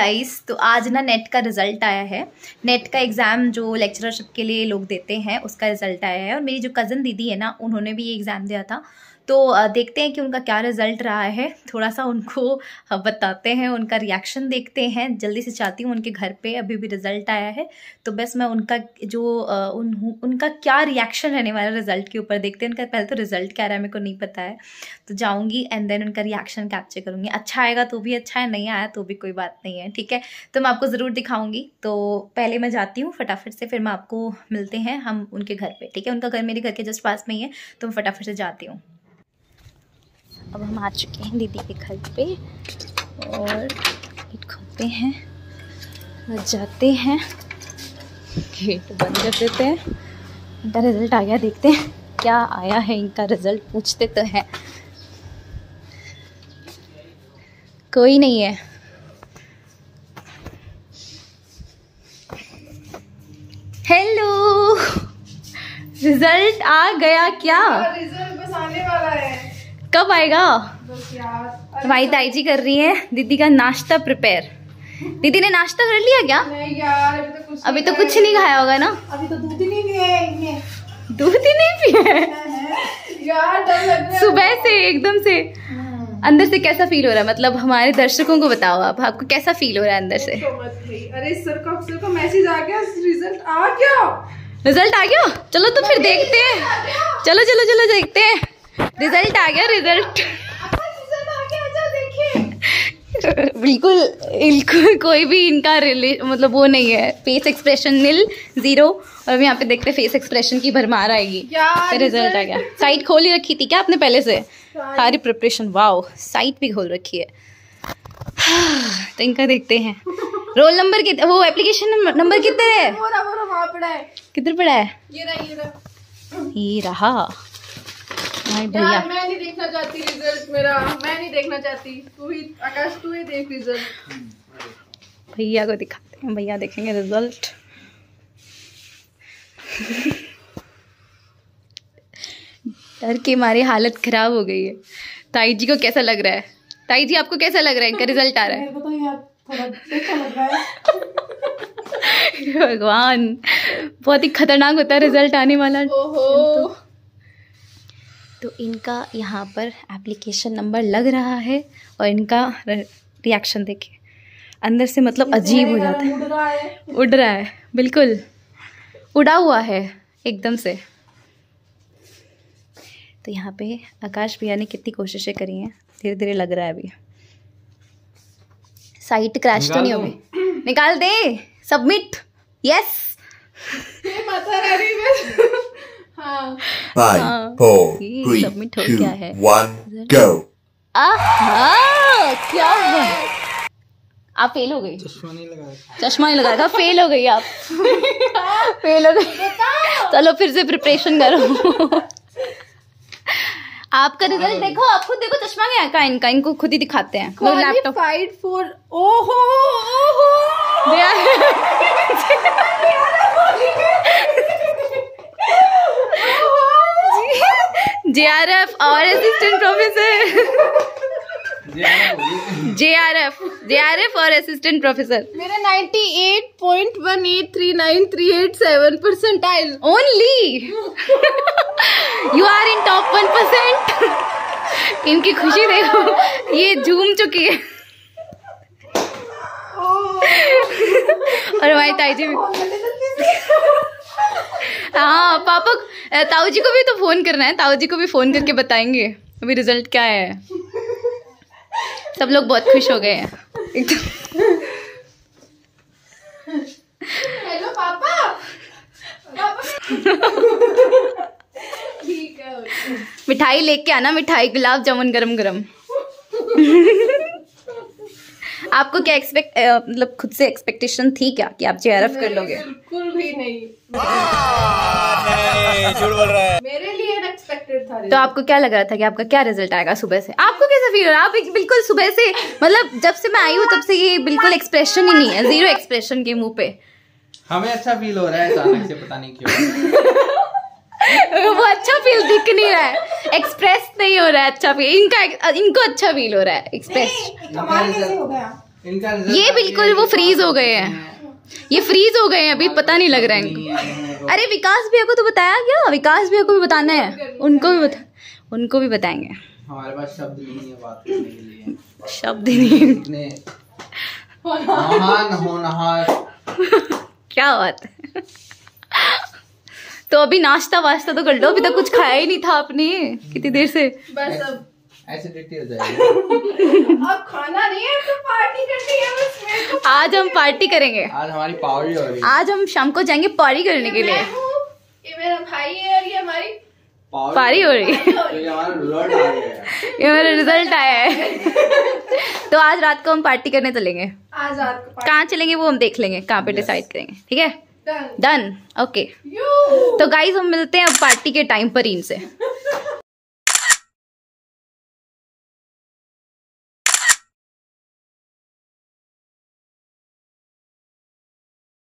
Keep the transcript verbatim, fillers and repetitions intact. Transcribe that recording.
Guys, तो आज ना नेट का रिजल्ट आया है। नेट का एग्ज़ाम जो लेक्चरशिप के लिए लोग देते हैं उसका रिजल्ट आया है। और मेरी जो कज़न दीदी है ना, उन्होंने भी ये एग्ज़ाम दिया था। तो देखते हैं कि उनका क्या रिज़ल्ट रहा है। थोड़ा सा उनको बताते हैं, उनका रिएक्शन देखते हैं। जल्दी से चाहती हूँ उनके घर पे, अभी भी रिज़ल्ट आया है तो बस मैं उनका जो उन, उनका क्या रिएक्शन रहने वाला रिज़ल्ट के ऊपर देखते हैं। उनका पहले तो रिज़ल्ट क्या रहा है मेरे को नहीं पता है, तो जाऊँगी एंड देन उनका रिएक्शन कैप्चर करूँगी। अच्छा आएगा तो भी अच्छा है, नहीं आया तो भी कोई बात नहीं है, ठीक है। तो मैं आपको ज़रूर दिखाऊँगी। तो पहले मैं जाती हूँ फटाफट से, फिर मैं आपको मिलते हैं हम उनके घर पर, ठीक है। उनका घर मेरे घर के जस्ट पास में ही है, तो मैं फटाफट से जाती हूँ। अब हम आ चुके हैं दीदी के घर पे और गेट खोलते हैं और जाते हैं, गेट बंद कर देते हैं। इनका रिज़ल्ट आ गया, देखते हैं क्या आया है इनका रिज़ल्ट, पूछते तो हैं। कोई नहीं है। हेलो, रिज़ल्ट आ गया क्या? रिज़ल्ट बस आने वाला है। कब आएगा? हमारी ताई जी कर रही है दीदी का नाश्ता प्रिपेयर। दीदी ने नाश्ता कर लिया क्या? नहीं यार, अभी तो कुछ अभी तो कुछ नहीं खाया होगा ना। अभी तो दूध ही नहीं पिया है। दूध ही नहीं पिया है यार, डर लग रहा है सुबह से एकदम से। अंदर से कैसा फील हो रहा है, मतलब हमारे दर्शकों को बताओ आप, आपको कैसा फील हो रहा है अंदर से? अरे सर का सर का मैसेज आ गया, रिजल्ट आ गया। रिजल्ट आ गया, चलो तो फिर देखते हैं। चलो चलो चलो देखते हैं। रिजल्ट आ गया, रिजल्ट बिल्कुल बिल्कुल कोई भी इनका रिले मतलब वो नहीं है, फेस एक्सप्रेशन नील, जीरो। और अब यहाँ पे देखते फेस एक्सप्रेशन की भरमार आएगी। तो रिजल्ट आ गया। साइट खोल ही रखी थी क्या आपने पहले से? सारी प्रिपरेशन, वाओ, साइट भी खोल रखी है। तो इनका देखते हैं। रोल नंबर कितने, वो एप्लीकेशन नंबर कितने है? किधर पड़ा है? ये रहा, ये रहा। ये रहा यार, मैं नहीं देखना चाहती रिजल्ट मेरा, मैं नहीं देखना चाहती। तू ही आकाश, तू ही देख रिजल्ट। भैया को दिखाते हैं, भैया देखेंगे रिजल्ट। डर के मारे हालत खराब हो गई है। ताई जी को कैसा लग रहा है? ताई जी आपको कैसा लग रहा है इनका रिजल्ट आ रहा है? मेरे को तो यार थोड़ा अच्छा लग रहा है। भगवान, बहुत ही खतरनाक होता है रिजल्ट आने वाला। ओहो। तो इनका यहाँ पर एप्लीकेशन नंबर लग रहा है और इनका रिएक्शन देखिए, अंदर से मतलब अजीब हो जाता है। उड़ रहा है, उड़ रहा है, बिल्कुल उड़ा हुआ है एकदम से। तो यहाँ पे आकाश भैया ने कितनी कोशिशें करी हैं, धीरे धीरे लग रहा है अभी। साइट क्रैश तो नहीं होगी? निकाल दे, submit, yes. Five, four, three, two, one, go. आहा, क्या हुआ? आप फेल हो गई। चश्मा नहीं लगाया, चश्मा नहीं लगाया, फेल हो गई आप। फेल हो गई। चलो फिर से प्रिपरेशन करो। आपका रिजल्ट देखो, आप खुद देखो। चश्मा क्या का इनका, इनको खुद ही दिखाते हैं। लैपटॉप फाइट फॉर, ओहो ओहो, जे आर एफ और assistant professor. J R F J R F और असिस्टेंट प्रोफेसर। मेरा अट्ठानवे पॉइंट एक आठ तीन नौ तीन आठ सात percentile only. You are in top one percent. इनकी खुशी देखो, ये झूम चुकी है। और हमारी ताई जी भी। हाँ, पापा ताऊ जी को भी तो फोन करना है, ताऊ जी को भी फोन करके बताएंगे अभी रिजल्ट क्या है। सब लोग बहुत खुश हो गए हैं। हेलो पापा, ठीक है। मिठाई लेके आना, मिठाई, गुलाब जामुन गरम गरम। आपको क्या एक्सपेक्ट मतलब खुद से एक्सपेक्टेशन थी क्या कि आप जे आर एफ कर लोगे? बिल्कुल भी नहीं। नहीं, झूठ बोल रहा है। मेरे लिए अनएक्सपेक्टेड था। तो आपको क्या लग रहा था कि आपका क्या रिजल्ट आएगा सुबह से? आपको कैसा फील हो रहा है? आप बिल्कुल सुबह से, मतलब जब से मैं आई हूँ तब से ये बिल्कुल एक्सप्रेशन ही नहीं है, जीरो एक्सप्रेशन के मुंह पे। हमें अच्छा फील हो रहा है अचानक से, पता नहीं क्यों। वो अच्छा फील दिख नहीं रहा है, एक्सप्रेस नहीं हो रहा है अच्छा फील। इनका इनको अच्छा फील हो रहा है, एक्सप्रेस। कमाल कैसे हो गया? इनका रिजल्ट ये बिल्कुल वो फ्रीज हो गए हैं, ये फ्रीज हो गए हैं अभी, पता नहीं लग रहा है इनको। अरे विकास भैया को तो बताया क्या? विकास भैया को भी बताना है, उनको भी बता, उनको भी बताएंगे। हमारे पास शब्द नहीं है बात करने के लिए, शब्द नहीं। इतने महान होनहार। क्या बात है। तो अभी नाश्ता वास्ता तो कर लो, अभी तक कुछ खाया ही नहीं था आपने कितनी देर से। बस अब एसिडिटी हो जाएगी। अब खाना नहीं है तो पार्टी करनी है बस मेरे को। आज हम पार्टी करेंगे, आज हमारी पार्टी हो रही है। आज हम शाम को जाएंगे पार्टी करने के लिए। मैं हूँ, ये मेरा भाई है और ये हमारी पार्टी हो रही है, तो ये हमारा रिजल्ट आ गया है। ये मेरा रिजल्ट आया है। तो आज रात को हम पार्टी करने चलेंगे। आज रात को कहाँ चलेंगे वो हम देख लेंगे, कहाँ पे डिसाइड करेंगे, ठीक है? डन। Done, okay. यू तो गाइज हम मिलते हैं अब पार्टी के टाइम पर इनसे।